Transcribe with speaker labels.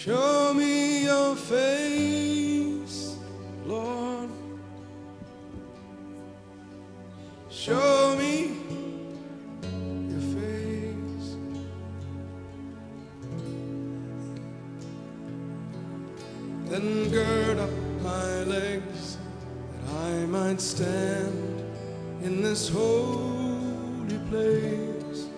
Speaker 1: Show me your face, Lord. Show me your face. Then gird up my legs that I might stand in this holy place.